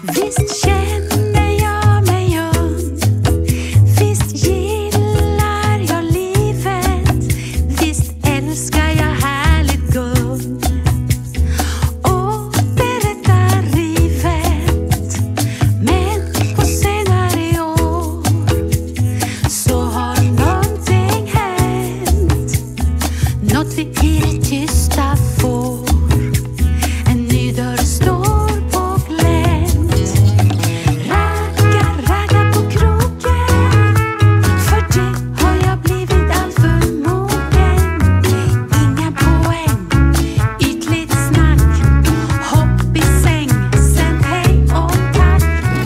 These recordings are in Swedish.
Visst känner jag mig ung. Visst gillar jag livet. Visst älskar jag härligt gung. Och berättar rivet. Men på senare år så har någonting hänt. Något vi i det tysta får. En ny dörr står på glänt. Ragga på krogen. För det har jag blivit alltför mogen. Inga poäng, ytligt snack. Hopp i säng, sen hej och tack.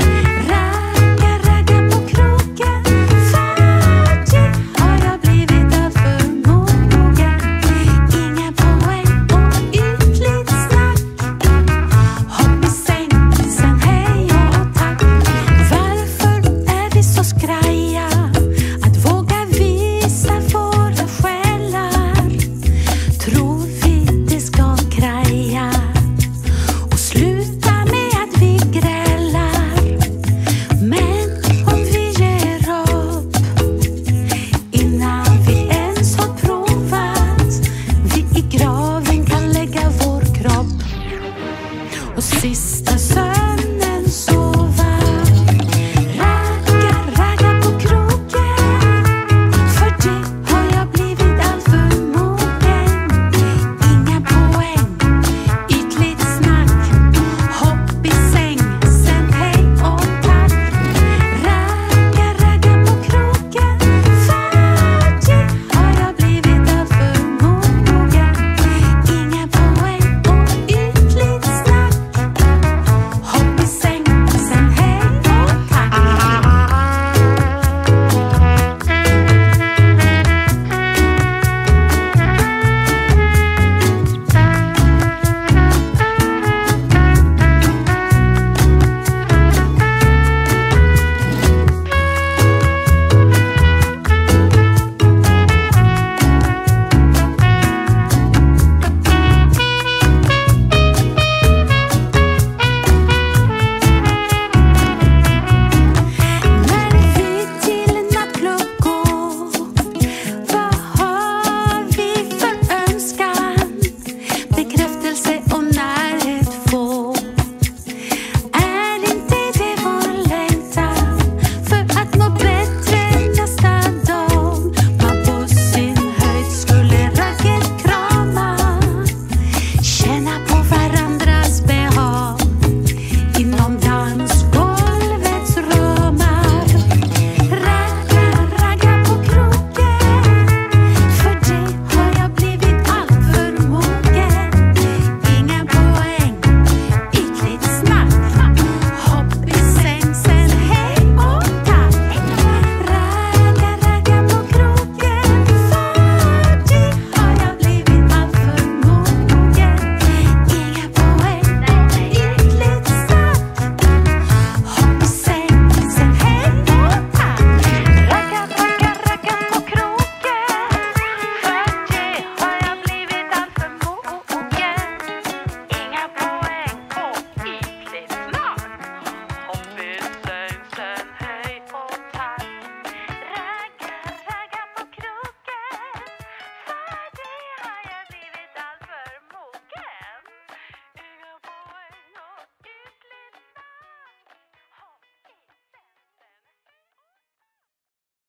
Ragga på krogen. För det har jag blivit alltör mogen. Inga poäng och ytligt snack. Hopp i säng, sen hej och tack. Varför är vi så skraja att våga visa våra själar? Tror vi det ska kraja och sluta med att vi grälar? Men om vi ger upp innan vi ens har provat, vi i graven kan lägga vår kropp. Och sist